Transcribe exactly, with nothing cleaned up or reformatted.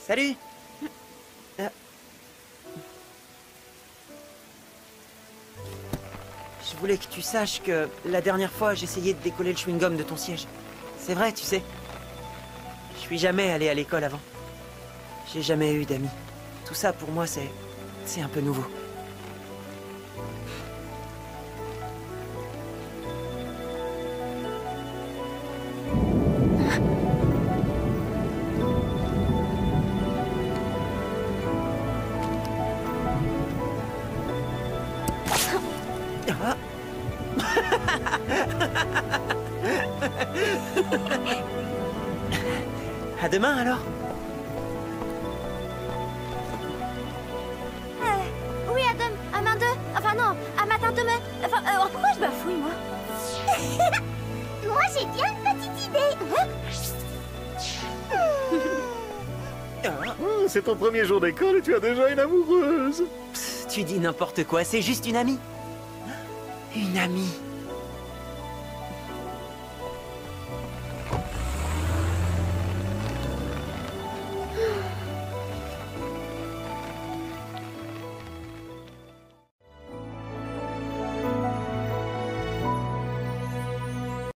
Salut. Euh. Je voulais que tu saches que la dernière fois, j'essayais de décoller le chewing-gum de ton siège. C'est vrai, tu sais. Je suis jamais allé à l'école avant. J'ai jamais eu d'amis. Tout ça, pour moi, c'est... c'est un peu nouveau. À demain, alors. Euh, oui, Adam, à main deux. Enfin, non, à matin demain. Enfin, euh, pourquoi je bafouille, moi? Moi, j'ai bien une petite idée. Oh, c'est ton premier jour d'école et tu as déjà une amoureuse. Psst, tu dis n'importe quoi, c'est juste une amie. Une amie.